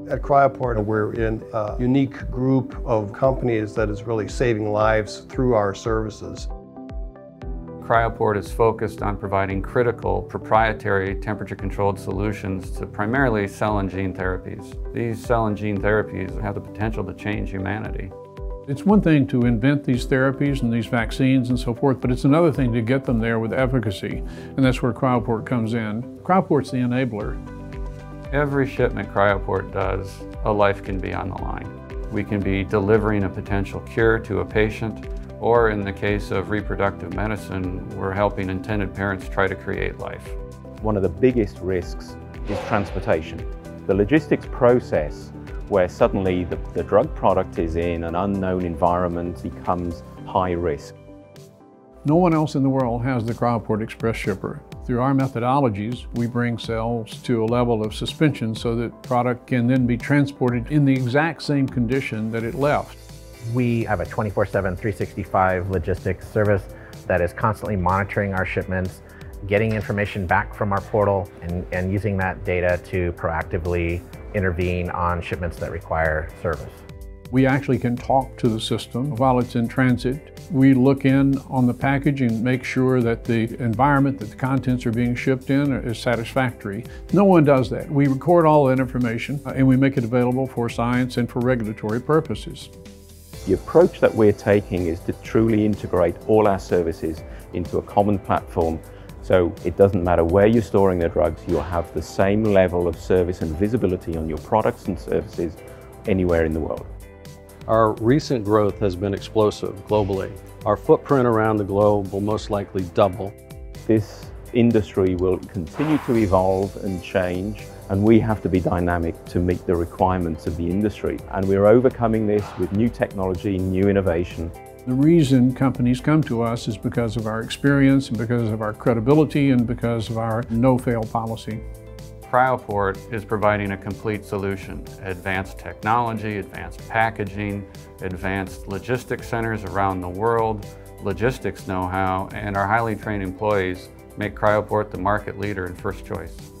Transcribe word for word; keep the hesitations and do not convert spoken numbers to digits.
At Cryoport, we're in a unique group of companies that is really saving lives through our services. Cryoport is focused on providing critical, proprietary, temperature-controlled solutions to primarily cell and gene therapies. These cell and gene therapies have the potential to change humanity. It's one thing to invent these therapies and these vaccines and so forth, but it's another thing to get them there with efficacy, and that's where Cryoport comes in. Cryoport's the enabler. Every shipment Cryoport does, a life can be on the line. We can be delivering a potential cure to a patient, or in the case of reproductive medicine, we're helping intended parents try to create life. One of the biggest risks is transportation. The logistics process, where suddenly the, the drug product is in an unknown environment, becomes high risk. No one else in the world has the Cryoport Express Shipper. Through our methodologies, we bring cells to a level of suspension so that product can then be transported in the exact same condition that it left. We have a twenty-four seven, three sixty-five logistics service that is constantly monitoring our shipments, getting information back from our portal, and, and using that data to proactively intervene on shipments that require service. We actually can talk to the system while it's in transit. We look in on the package and make sure that the environment that the contents are being shipped in is satisfactory. No one does that. We record all that information and we make it available for science and for regulatory purposes. The approach that we're taking is to truly integrate all our services into a common platform, so it doesn't matter where you're storing the drugs, you'll have the same level of service and visibility on your products and services anywhere in the world. Our recent growth has been explosive globally. Our footprint around the globe will most likely double. This industry will continue to evolve and change, and we have to be dynamic to meet the requirements of the industry. And we're overcoming this with new technology, new innovation. The reason companies come to us is because of our experience and because of our credibility and because of our no-fail policy. Cryoport is providing a complete solution. Advanced technology, advanced packaging, advanced logistics centers around the world, logistics know-how, and our highly trained employees make Cryoport the market leader and first choice.